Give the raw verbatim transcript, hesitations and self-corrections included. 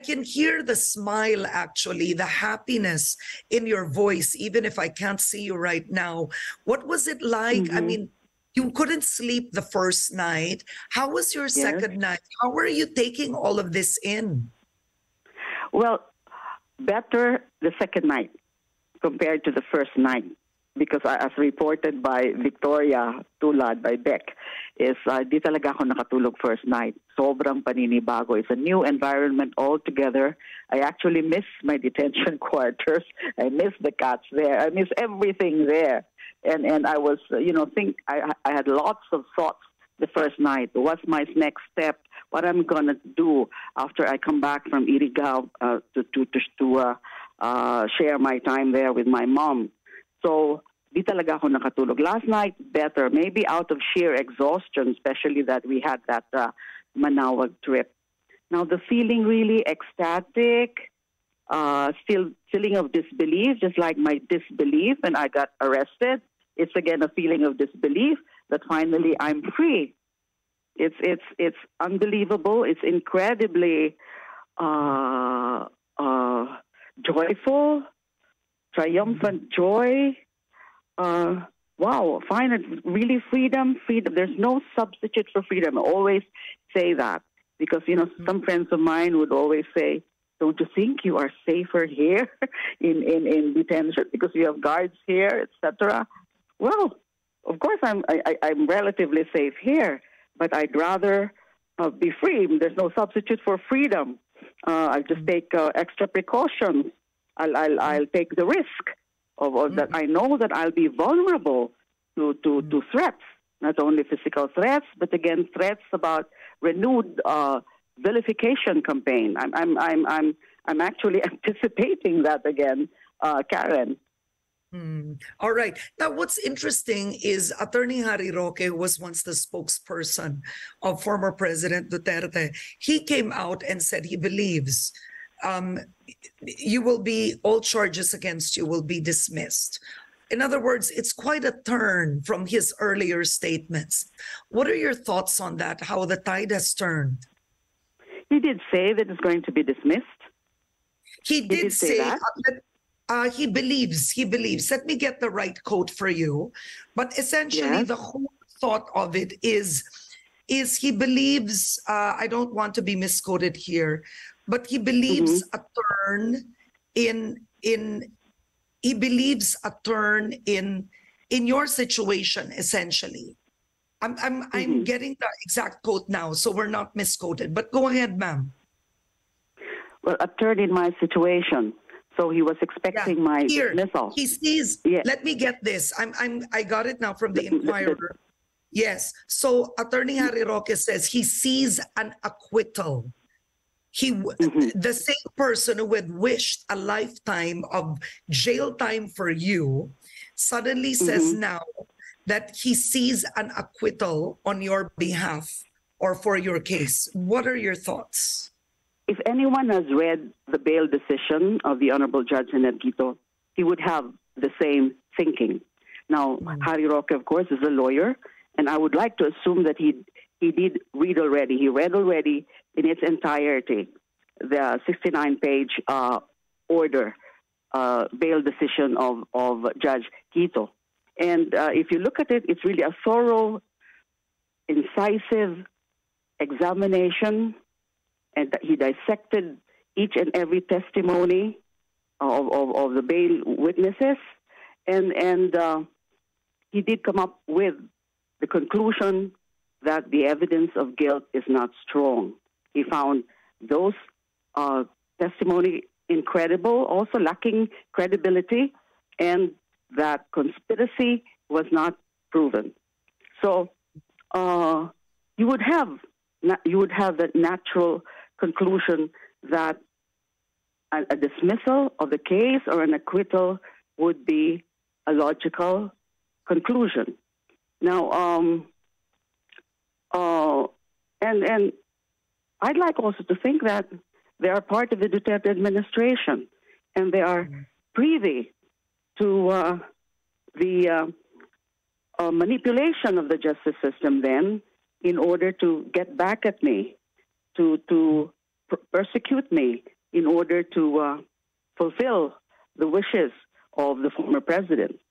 can hear the smile, actually, the happiness in your voice, even if I can't see you right now. What was it like? I Mhm. mean, you couldn't sleep the first night. How was your Yes. second night? How were you taking all of this in? Well, better the second night compared to the first night, because uh, as reported by Victoria Tulad, by Beck, is uh, di talaga ako nakatulog first night. Sobrang paninibago. It's a new environment altogether. I actually miss my detention quarters. I miss the cats there. I miss everything there. And and I was, uh, you know, think I I had lots of thoughts the first night. What's my next step? What I'm gonna do after I come back from Irigaw uh, to to to, to uh, uh, share my time there with my mom. So di talaga ako nakatulog. Last night, better. Maybe out of sheer exhaustion, especially that we had that uh, Manawag trip. Now the feeling really ecstatic, uh, still feeling of disbelief, just like my disbelief when I got arrested. It's again a feeling of disbelief that finally I'm free. It's it's it's unbelievable. It's incredibly uh, uh, joyful, triumphant joy. Uh, wow, find really freedom, freedom. There's no substitute for freedom. I always say that because, you know, some friends of mine would always say, don't you think you are safer here in, in, in detention because you have guards here, et cetera? Well, of course I'm, I, I'm relatively safe here, but I'd rather uh, be free. There's no substitute for freedom. Uh, I'll just take uh, extra precautions. I'll, I'll, I'll take the risk. Of, of that, I know that I'll be vulnerable to, to, to threats, not only physical threats, but again threats about renewed uh, vilification campaign. I'm I'm I'm I'm I'm actually anticipating that again, uh, Karen. Hmm. All right. Now, what's interesting is Attorney Harry Roque, who was once the spokesperson of former President Duterte, he came out and said he believes um, you will be, all charges against you will be dismissed. In other words, it's quite a turn from his earlier statements. What are your thoughts on that, how the tide has turned? He did say that it's going to be dismissed. He did, did say say, that? uh, uh, he believes, he believes. Let me get the right quote for you. But essentially, Yes. the whole thought of it is, is he believes, uh, I don't want to be misquoted here, but he believes Mm-hmm. a turn in, in, he believes a turn in, in your situation, essentially. I'm, I'm, Mm-hmm. I'm getting the exact quote now, so we're not misquoted, but go ahead, ma'am. Well, a turn in my situation. So he was expecting Yeah, my here, dismissal. he sees, Yeah. let me get this. I'm, I'm, I got it now from the The- the- the- Inquirer. Yes. So Attorney Harry Roque says he sees an acquittal. He, Mm-hmm. the same person who had wished a lifetime of jail time for you, suddenly says Mm-hmm. now that he sees an acquittal on your behalf or for your case. What are your thoughts? If anyone has read the bail decision of the Honorable Judge Benigno, he would have the same thinking. Now, Mm. Harry Roque, of course, is a lawyer, and I would like to assume that he he did read already. He read already in its entirety the sixty-nine page uh, order, uh, bail decision of, of Judge Quito. And uh, if you look at it, it's really a thorough, incisive examination, and he dissected each and every testimony of, of, of the bail witnesses, and, and uh, he did come up with the conclusion that the evidence of guilt is not strong. He found those uh, testimony incredible, also lacking credibility, and that conspiracy was not proven. So uh, you would have you would have the natural conclusion that a, a dismissal of the case or an acquittal would be a logical conclusion. Now, um, uh, and and I'd like also to think that they are part of the Duterte administration, and they are privy to uh, the uh, uh, manipulation of the justice system then in order to get back at me, to to per- persecute me, in order to uh, fulfill the wishes of the former president.